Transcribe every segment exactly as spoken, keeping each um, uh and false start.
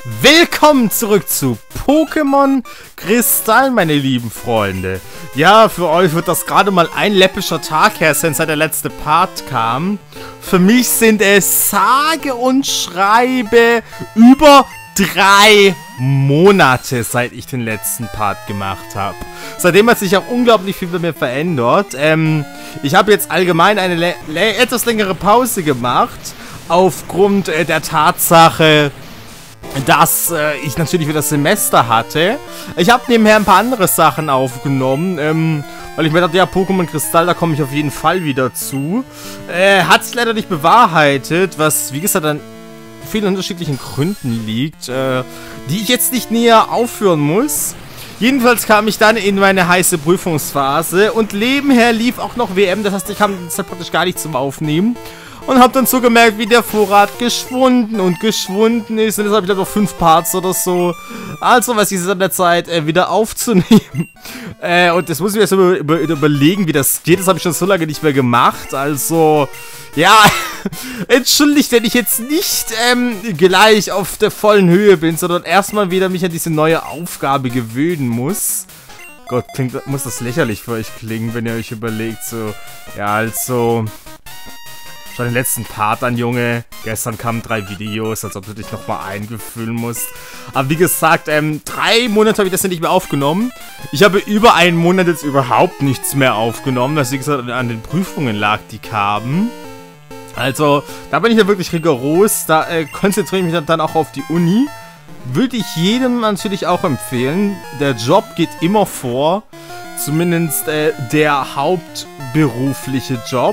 Willkommen zurück zu Pokémon Kristall, meine lieben Freunde. Ja, für euch wird das gerade mal ein läppischer Tag her sein, seit der letzte Part kam. Für mich sind es sage und schreibe über drei Monate, seit ich den letzten Part gemacht habe. Seitdem hat sich auch unglaublich viel bei mir verändert. Ähm, ich habe jetzt allgemein eine etwas längere Pause gemacht, aufgrund äh, der Tatsache, dass äh, ich natürlich wieder das Semester hatte. Ich habe nebenher ein paar andere Sachen aufgenommen, ähm, weil ich mir dachte, ja, Pokémon Kristall, da komme ich auf jeden Fall wieder zu. Äh, hat sich leider nicht bewahrheitet, was, wie gesagt, an vielen unterschiedlichen Gründen liegt, äh, die ich jetzt nicht näher aufführen muss. Jedenfalls kam ich dann in meine heiße Prüfungsphase und nebenher lief auch noch W M, das heißt, ich kam das halt praktisch gar nicht zum Aufnehmen. Und hab dann so gemerkt, wie der Vorrat geschwunden und geschwunden ist. Und jetzt habe ich dann noch fünf Parts oder so. Also, was ist an der Zeit, äh, wieder aufzunehmen. äh, und das muss ich mir jetzt über, über, überlegen, wie das geht. Das habe ich schon so lange nicht mehr gemacht. Also, ja, entschuldigt, wenn ich jetzt nicht ähm, gleich auf der vollen Höhe bin, sondern erstmal wieder mich an diese neue Aufgabe gewöhnen muss. Gott, klingt, muss das lächerlich für euch klingen, wenn ihr euch überlegt, so, ja, also... Schon den letzten Part an, Junge. Gestern kamen drei Videos, als ob du dich nochmal eingefüllen musst. Aber wie gesagt, ähm, drei Monate habe ich das ja nicht mehr aufgenommen. Ich habe über einen Monat jetzt überhaupt nichts mehr aufgenommen, was wie gesagt an den Prüfungen lag, die kamen. Also, da bin ich ja wirklich rigoros. Da äh, konzentriere ich mich dann auch auf die Uni. Würde ich jedem natürlich auch empfehlen. Der Job geht immer vor. Zumindest äh, der hauptberufliche Job.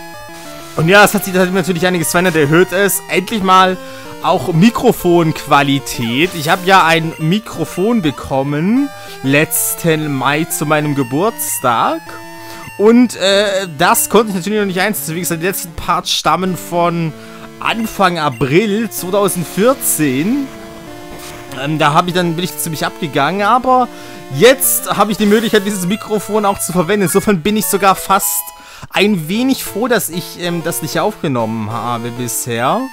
Und ja, es hat sich natürlich einiges verändert, erhöht es. Endlich mal auch Mikrofonqualität. Ich habe ja ein Mikrofon bekommen, letzten Mai zu meinem Geburtstag. Und äh, das konnte ich natürlich noch nicht einsetzen. Wie gesagt, die letzten Parts stammen von Anfang April zweitausendvierzehn. Ähm, da habe ich dann, bin ich ziemlich abgegangen, aber jetzt habe ich die Möglichkeit, dieses Mikrofon auch zu verwenden. Insofern bin ich sogar fast ein wenig froh, dass ich ähm, das nicht aufgenommen habe bisher.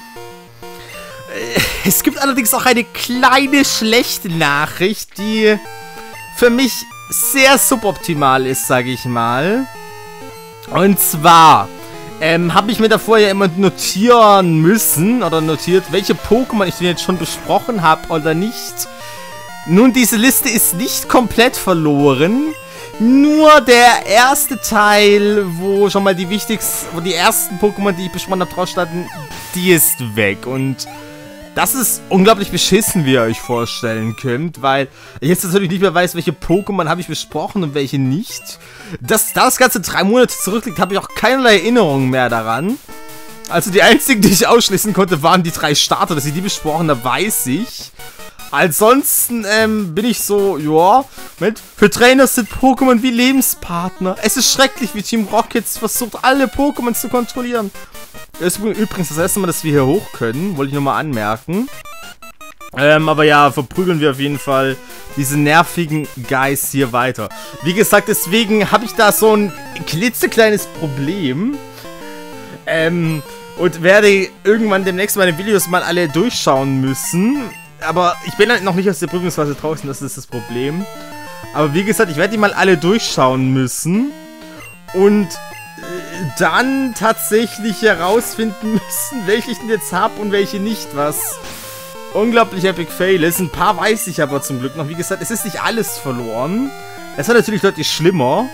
Äh, es gibt allerdings auch eine kleine schlechte Nachricht, die für mich sehr suboptimal ist, sage ich mal. Und zwar ähm, habe ich mir davor ja immer notieren müssen oder notiert, welche Pokémon ich denn jetzt schon besprochen habe oder nicht. Nun, diese Liste ist nicht komplett verloren. Nur der erste Teil, wo schon mal die wichtigsten, wo die ersten Pokémon, die ich besprochen habe, drauf standen, die ist weg. Und das ist unglaublich beschissen, wie ihr euch vorstellen könnt, weil ich jetzt natürlich nicht mehr weiß, welche Pokémon habe ich besprochen und welche nicht. Das, da das Ganze drei Monate zurückliegt, habe ich auch keinerlei Erinnerungen mehr daran. Also die einzigen, die ich ausschließen konnte, waren die drei Starter, dass ich die besprochen habe, weiß ich. Ansonsten ähm, bin ich so, ja, Moment, für Trainer sind Pokémon wie Lebenspartner. Es ist schrecklich, wie Team Rockets versucht, alle Pokémon zu kontrollieren. Das ist übrigens das erste Mal, dass wir hier hoch können, wollte ich nochmal anmerken. Ähm, aber ja, verprügeln wir auf jeden Fall diese nervigen Guys hier weiter. Wie gesagt, deswegen habe ich da so ein klitzekleines Problem. Ähm, und werde irgendwann demnächst meine Videos mal alle durchschauen müssen. Aber ich bin halt noch nicht aus der Prüfungsphase draußen, das ist das Problem. Aber wie gesagt, ich werde die mal alle durchschauen müssen. Und äh, dann tatsächlich herausfinden müssen, welche ich denn jetzt habe und welche nicht. Was unglaublich epic fail ist. Ein paar weiß ich aber zum Glück noch. Wie gesagt, es ist nicht alles verloren. Es war natürlich deutlich schlimmer.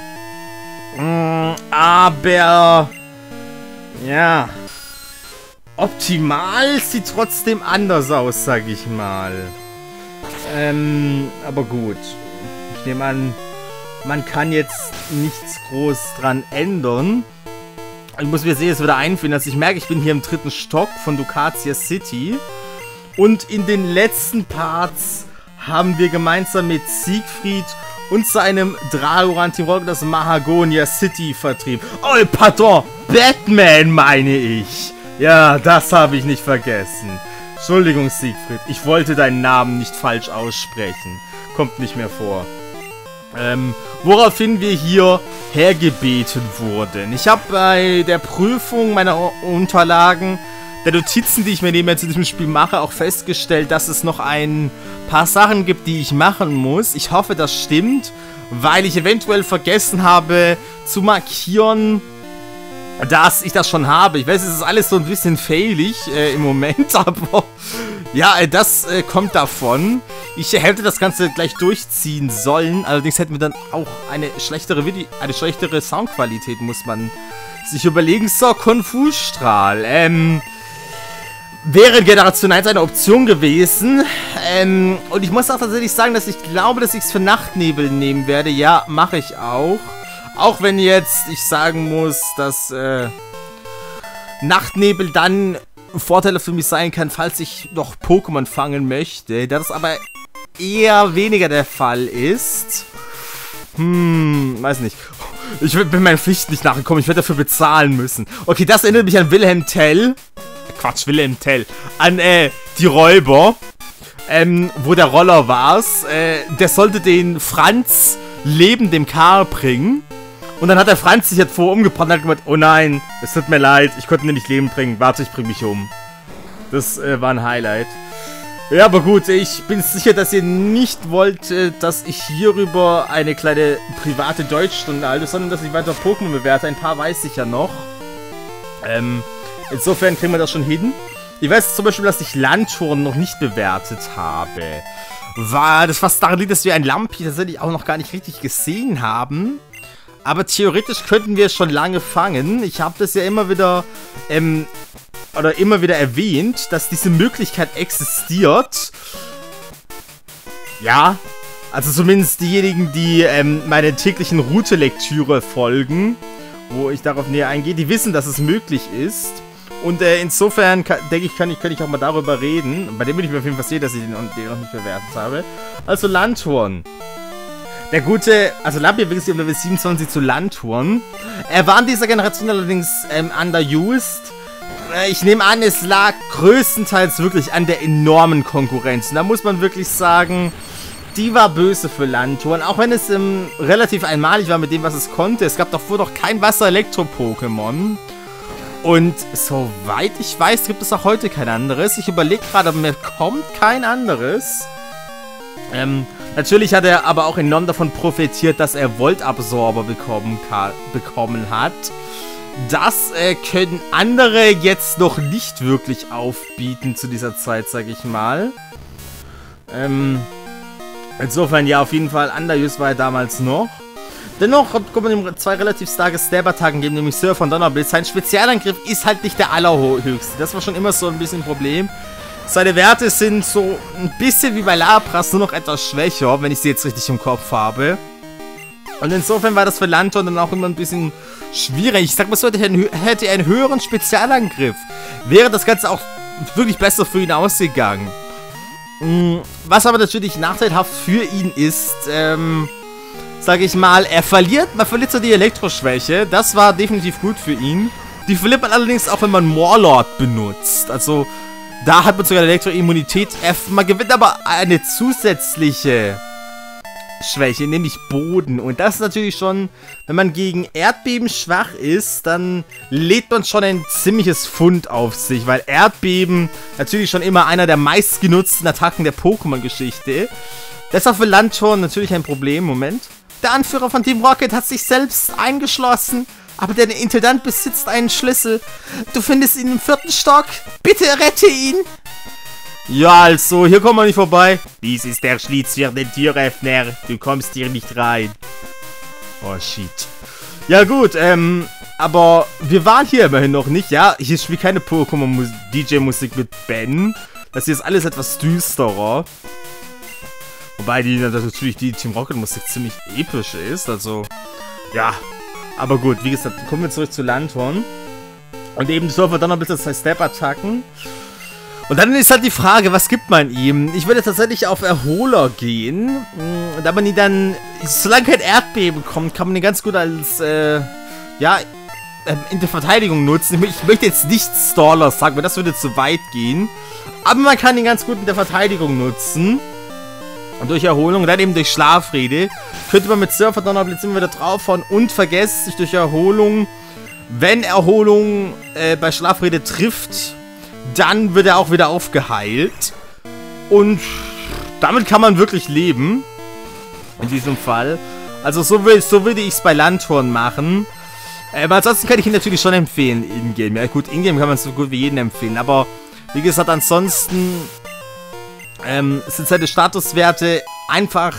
Mm, aber... Ja... Optimal sieht trotzdem anders aus, sag ich mal. Ähm, aber gut. Ich nehme an, man kann jetzt nichts groß dran ändern. Ich muss mir jetzt wieder einfinden. Also ich merke, ich bin hier im dritten Stock von Ducatia City. Und in den letzten Parts haben wir gemeinsam mit Siegfried und seinem Dragoran-Team Rocket das Mahagonia City vertrieben. Oh, pardon! Batman meine ich! Ja, das habe ich nicht vergessen. Entschuldigung, Siegfried. Ich wollte deinen Namen nicht falsch aussprechen. Kommt nicht mehr vor. Ähm, woraufhin wir hier hergebeten wurden. Ich habe bei der Prüfung meiner Unterlagen der Notizen, die ich mir nebenher zu diesem Spiel mache, auch festgestellt, dass es noch ein paar Sachen gibt, die ich machen muss. Ich hoffe, das stimmt, weil ich eventuell vergessen habe zu markieren, dass ich das schon habe. Ich weiß, es ist alles so ein bisschen failig äh, im Moment, aber ja, äh, das äh, kommt davon. Ich hätte das Ganze gleich durchziehen sollen, allerdings hätten wir dann auch eine schlechtere Video, eine schlechtere Soundqualität, muss man sich überlegen. So, Konfusstrahl, ähm, wäre Generation eins eine Option gewesen, ähm, und ich muss auch tatsächlich sagen, dass ich glaube, dass ich es für Nachtnebel nehmen werde. Ja, mache ich auch. Auch wenn jetzt ich sagen muss, dass äh, Nachtnebel dann Vorteile für mich sein kann, falls ich noch Pokémon fangen möchte. Da das aber eher weniger der Fall ist. Hm, weiß nicht. Ich bin meinen Pflichten nicht nachgekommen. Ich werde dafür bezahlen müssen. Okay, das erinnert mich an Wilhelm Tell. Quatsch, Wilhelm Tell. An, äh, die Räuber. Ähm, wo der Roller war's. Äh, der sollte den Franz lebend dem Karl bringen. Und dann hat der Franz sich jetzt vorher umgebracht und hat gemeint, oh nein, es tut mir leid, ich konnte ihn nicht leben bringen, warte, ich bring mich um. Das äh, war ein Highlight. Ja, aber gut, ich bin sicher, dass ihr nicht wollt, äh, dass ich hierüber eine kleine private Deutschstunde halte, sondern dass ich weiter Pokémon bewerte. Ein paar weiß ich ja noch. Ähm, insofern kriegen wir das schon hin. Ich weiß zum Beispiel, dass ich Landtouren noch nicht bewertet habe. War das, was daran liegt, dass wir ein Lampi tatsächlich auch noch gar nicht richtig gesehen haben. Aber theoretisch könnten wir es schon lange fangen. Ich habe das ja immer wieder, ähm, oder immer wieder erwähnt, dass diese Möglichkeit existiert. Ja, also zumindest diejenigen, die ähm, meine täglichen Route-Lektüre folgen, wo ich darauf näher eingehe, die wissen, dass es möglich ist. Und äh, insofern denke ich, kann ich, kann ich auch mal darüber reden. Bei dem bin ich mir auf jeden Fall sicher, dass ich den, den noch nicht bewertet habe. Also Landhorn. Der gute, also Lampi ist auf Level siebenundzwanzig zu Landhorn. Er war in dieser Generation allerdings ähm, underused. Äh, ich nehme an, es lag größtenteils wirklich an der enormen Konkurrenz. Und da muss man wirklich sagen, die war böse für Landhorn. Auch wenn es ähm, relativ einmalig war mit dem, was es konnte. Es gab davor noch kein Wasser-Elektro-Pokémon. Und soweit ich weiß, gibt es auch heute kein anderes. Ich überlege gerade, aber mir kommt kein anderes. Ähm... Natürlich hat er aber auch enorm davon profitiert, dass er Voltabsorber bekommen, bekommen hat. Das äh, können andere jetzt noch nicht wirklich aufbieten zu dieser Zeit, sag ich mal. Ähm, insofern, ja, auf jeden Fall, Underuse war er damals noch. Dennoch kommt man ihm zwei relativ starke Stab-Attacken geben, nämlich Surf und Donnerblitz. Sein Spezialangriff ist halt nicht der allerhöchste. Das war schon immer so ein bisschen ein Problem. Seine Werte sind so ein bisschen wie bei Lapras, nur noch etwas schwächer, wenn ich sie jetzt richtig im Kopf habe. Und insofern war das für Landhorn dann auch immer ein bisschen schwierig. Ich sag mal so, hätte er einen höheren Spezialangriff, wäre das Ganze auch wirklich besser für ihn ausgegangen. Was aber natürlich nachteilhaft für ihn ist, ähm, sag ich mal, er verliert, man verliert so die Elektroschwäche. Das war definitiv gut für ihn. Die verliert man allerdings auch, wenn man Warlord benutzt. Also da hat man sogar Elektroimmunität. Man gewinnt aber eine zusätzliche Schwäche, nämlich Boden. Und das ist natürlich schon, wenn man gegen Erdbeben schwach ist, dann lädt man schon ein ziemliches Pfund auf sich. Weil Erdbeben natürlich schon immer einer der meistgenutzten Attacken der Pokémon-Geschichte. Das ist auch für Landhorn natürlich ein Problem. Moment. Der Anführer von Team Rocket hat sich selbst eingeschlossen. Aber der Intendant besitzt einen Schlüssel. Du findest ihn im vierten Stock. Bitte rette ihn. Ja, also, hier kommen wir nicht vorbei. Dies ist der Schlitz für den Türöffner. Du kommst hier nicht rein. Oh, shit. Ja, gut, ähm, aber wir waren hier immerhin noch nicht, ja. Hier spielt keine Pokémon-D J-Musik mit Ben. Das hier ist alles etwas düsterer. Wobei die natürlich die Team Rocket-Musik ziemlich episch ist, also, ja. Aber gut, wie gesagt, kommen wir zurück zu Landhorn. Und eben Surfer dann noch ein bisschen zwei Step-Attacken. Und dann ist halt die Frage, was gibt man ihm? Ich würde tatsächlich auf Erholer gehen. Da man ihn dann, solange kein Erdbeben kommt, kann man ihn ganz gut als, äh, ja, in der Verteidigung nutzen. Ich möchte jetzt nicht Staller sagen, weil das würde zu weit gehen. Aber man kann ihn ganz gut in der Verteidigung nutzen. Und durch Erholung, dann eben durch Schlafrede, könnte man mit Surfer Donnerblitz immer wieder draufhauen und vergesst sich durch Erholung, wenn Erholung äh, bei Schlafrede trifft, dann wird er auch wieder aufgeheilt. Und damit kann man wirklich leben. In diesem Fall. Also so, will, so würde ich es bei Landhorn machen. Ähm, ansonsten kann ich ihn natürlich schon empfehlen, Ingame. Ja gut, Ingame kann man so gut wie jeden empfehlen. Aber wie gesagt, ansonsten ähm, sind seine Statuswerte einfach...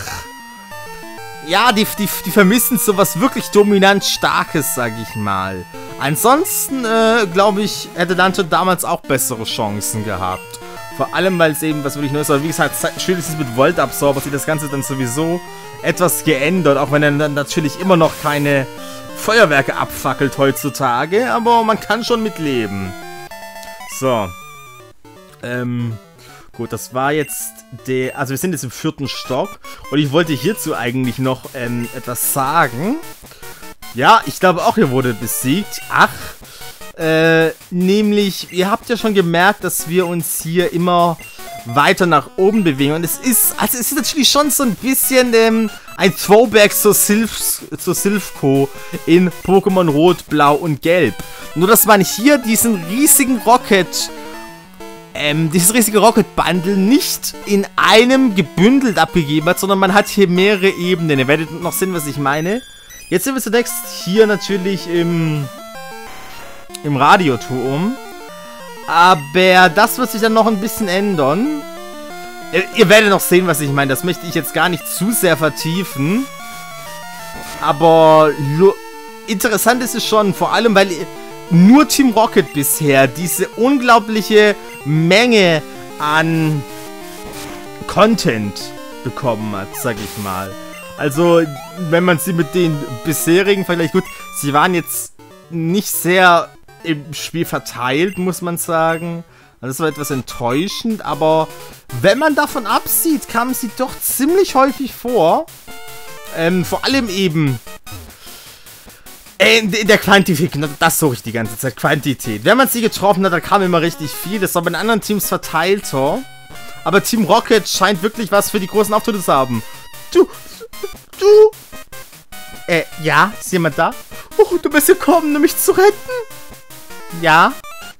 Ja, die, die, die vermissen sowas wirklich dominant Starkes, sag ich mal. Ansonsten, äh, glaube ich, hätte Landhorn damals auch bessere Chancen gehabt. Vor allem, weil es eben, was will ich nur sagen, wie gesagt, schön ist es mit Volt-Absorber, sich das Ganze dann sowieso etwas geändert, auch wenn er dann natürlich immer noch keine Feuerwerke abfackelt heutzutage, aber man kann schon mitleben. So. Ähm, gut, das war jetzt der, also wir sind jetzt im vierten Stock und ich wollte hierzu eigentlich noch ähm, etwas sagen. Ja, ich glaube auch, ihr wurde besiegt. Ach, Äh, nämlich, ihr habt ja schon gemerkt, dass wir uns hier immer weiter nach oben bewegen. Und es ist, also es ist natürlich schon so ein bisschen ähm, ein Throwback zur Silph, zur Silph-Co in Pokémon Rot, Blau und Gelb. Nur, dass man hier diesen riesigen Rocket, ähm, dieses riesige Rocket-Bundle nicht in einem gebündelt abgegeben hat, sondern man hat hier mehrere Ebenen. Ihr werdet noch sehen, was ich meine. Jetzt sind wir zunächst hier natürlich im... im Radioturm. Aber das wird sich dann noch ein bisschen ändern. Ihr, ihr werdet noch sehen, was ich meine. Das möchte ich jetzt gar nicht zu sehr vertiefen. Aber interessant ist es schon, vor allem, weil nur Team Rocket bisher diese unglaubliche Menge an Content bekommen hat, sag ich mal. Also, wenn man sie mit den bisherigen vergleicht, gut, sie waren jetzt nicht sehr im Spiel verteilt, muss man sagen. Das war etwas enttäuschend, aber wenn man davon absieht, kamen sie doch ziemlich häufig vor. Ähm, vor allem eben äh, in der Quantität, das suche ich die ganze Zeit, Quantität. Wenn man sie getroffen hat, da kam immer richtig viel. Das war bei den anderen Teams verteilter. Aber Team Rocket scheint wirklich was für die großen Auftritte zu haben. Du, du, äh, ja, ist jemand da? Oh, du bist gekommen, um mich zu retten? Ja.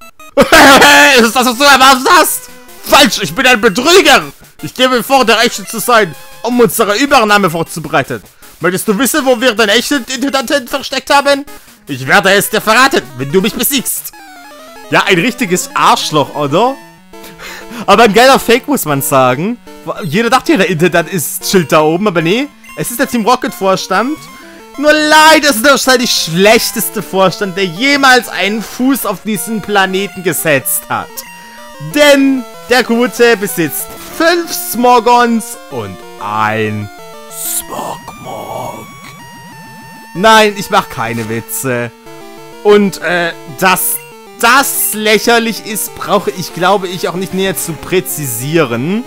Ist das, was du erwartet hast? Falsch, ich bin ein Betrüger. Ich gebe vor, der Echte zu sein, um unsere Übernahme vorzubereiten. Möchtest du wissen, wo wir den echten Intendanten versteckt haben? Ich werde es dir verraten, wenn du mich besiegst. Ja, ein richtiges Arschloch, oder? Aber ein geiler Fake, muss man sagen. Jeder dachte ja, der Intendant ist chillt da oben, aber nee. Es ist der Team Rocket Vorstand. Nur leider ist er wahrscheinlich der schlechteste Vorstand, der jemals einen Fuß auf diesen Planeten gesetzt hat. Denn der Gute besitzt fünf Smogons und ein Smogmog. Nein, ich mache keine Witze. Und äh, dass das lächerlich ist, brauche ich, glaube ich, auch nicht näher zu präzisieren.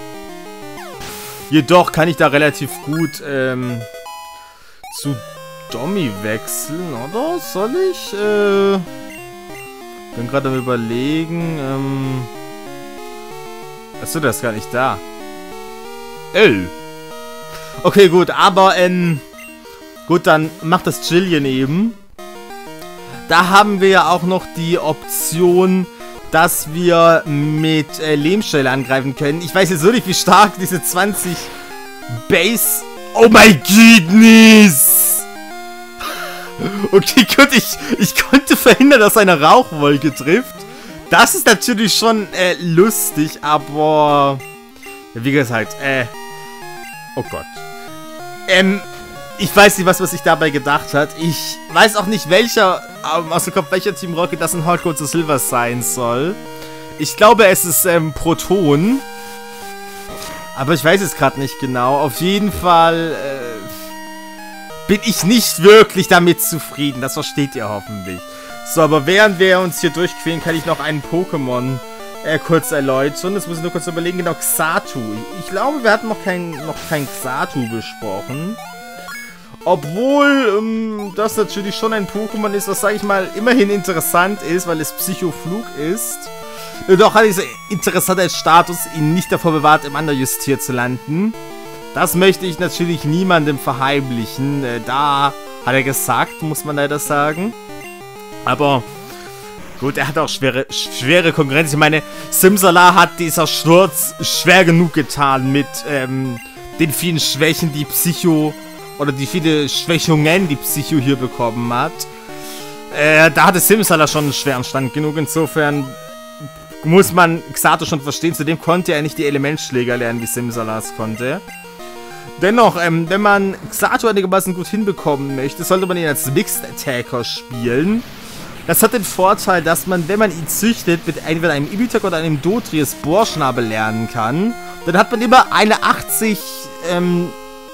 Jedoch kann ich da relativ gut ähm, zu Dommy wechseln, oder? Soll ich? Äh, bin gerade am Überlegen. Ähm, achso, der ist gar nicht da. L. Okay, gut, aber ähm, gut, dann macht das Jillian eben. Da haben wir ja auch noch die Option, dass wir mit äh, Lehmstelle angreifen können. Ich weiß jetzt so nicht, wie stark diese zwanzig Base... Oh mein Goodness! Okay, gut, ich, ich konnte verhindern, dass eine Rauchwolke trifft. Das ist natürlich schon äh, lustig, aber... Ja, wie gesagt, äh... Oh Gott. Ähm... Ich weiß nicht, was, was sich dabei gedacht hat. Ich weiß auch nicht, welcher, ähm, aus dem Kopf, welcher Team Rocket das in Hardcore zu Silver sein soll. Ich glaube, es ist ähm, Proton. Aber ich weiß es gerade nicht genau. Auf jeden Fall äh, bin ich nicht wirklich damit zufrieden. Das versteht ihr hoffentlich. So, aber während wir uns hier durchqueren, kann ich noch einen Pokémon äh, kurz erläutern. Das muss ich nur kurz überlegen. Genau, Xatu. Ich glaube, wir hatten noch kein, noch kein Xatu besprochen. Obwohl ähm, das natürlich schon ein Pokémon ist, was, sage ich mal, immerhin interessant ist, weil es Psychoflug ist. Doch hat dieser interessante Status ihn nicht davor bewahrt, im Underjustier zu landen. Das möchte ich natürlich niemandem verheimlichen. Äh, da hat er gesagt, muss man leider sagen. Aber Gut, er hat auch schwere, schwere Konkurrenz. Ich meine, Simsala hat dieser Sturz schwer genug getan mit ähm, den vielen Schwächen, die Psycho, oder die viele Schwächungen, die Psycho hier bekommen hat. Äh, da hatte Simsala schon einen schweren Stand genug. Insofern muss man Xato schon verstehen. Zudem konnte er nicht die Elementschläger lernen, wie Simsala es konnte. Dennoch, ähm, wenn man Xato einigermaßen gut hinbekommen möchte, sollte man ihn als Mixed Attacker spielen. Das hat den Vorteil, dass man, wenn man ihn züchtet, mit entweder einem Ibitak oder einem Dothrys Bohrschnabel lernen kann. Dann hat man immer eine achtzig, ähm,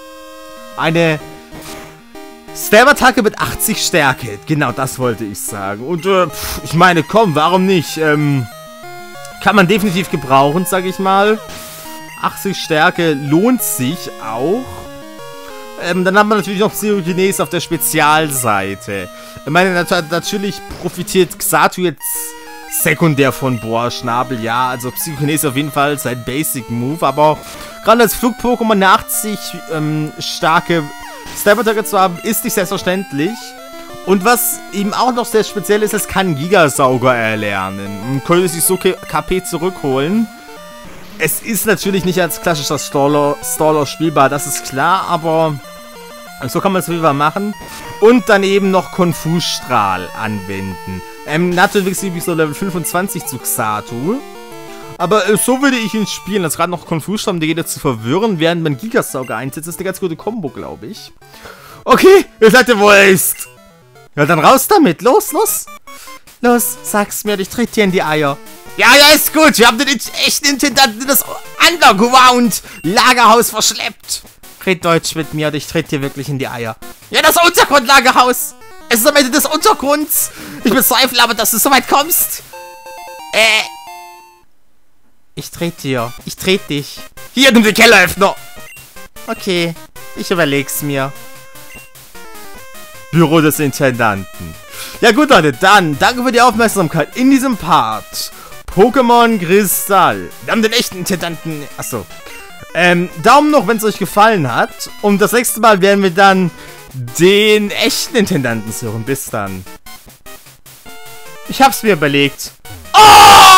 eine Stab-Attacke mit achtzig Stärke. Genau, das wollte ich sagen. Und, äh, pff, ich meine, komm, warum nicht? Ähm, kann man definitiv gebrauchen, sag ich mal. achtzig Stärke lohnt sich auch. Ähm, dann haben wir natürlich noch Psychokinese auf der Spezialseite. Ich meine, nat natürlich profitiert Xato jetzt sekundär von Bohrschnabel. Ja, also Psychokinese auf jeden Fall sein Basic-Move. Aber gerade als Flug-Pokémon eine achtzig ähm, starke Stab-Attacke zu haben, ist nicht selbstverständlich. Und was ihm auch noch sehr speziell ist, es kann Gigasauger erlernen. Und könnte sich so K P zurückholen. Es ist natürlich nicht als klassischer Staller, Staller spielbar, das ist klar, aber so kann man es wieder machen. Und dann eben noch Konfusstrahl anwenden. Ähm, natürlich bin ich so Level fünfundzwanzig zu Xato. Aber äh, so würde ich ihn spielen, als gerade noch Konfusstrahl, um die Gegner zu verwirren, während man Gigasauger einsetzt. Das ist eine ganz gute Kombo, glaube ich. Okay, ihr seid ihr wohl ist. Ja, dann raus damit. Los, los. Los, sag's mir, ich trete dir in die Eier. Ja, ja, ist gut. Wir haben den echten Intendanten in das Underground-Lagerhaus verschleppt. Red Deutsch mit mir, ich trete dir wirklich in die Eier. Ja, das Untergrundlagerhaus. Es ist am Ende des Untergrunds. Ich bezweifle aber, dass du so weit kommst. Äh. Ich trete dir. Ich trete dich. Hier, nimm den Kelleröffner. Okay, ich überleg's mir. Büro des Intendanten. Ja gut, Leute, dann danke für die Aufmerksamkeit in diesem Part. Pokémon Kristall. Wir haben den echten Intendanten. Achso. Ähm, Daumen noch, wenn es euch gefallen hat. Und das nächste Mal werden wir dann den echten Intendanten suchen. Bis dann. Ich hab's mir überlegt. Oh!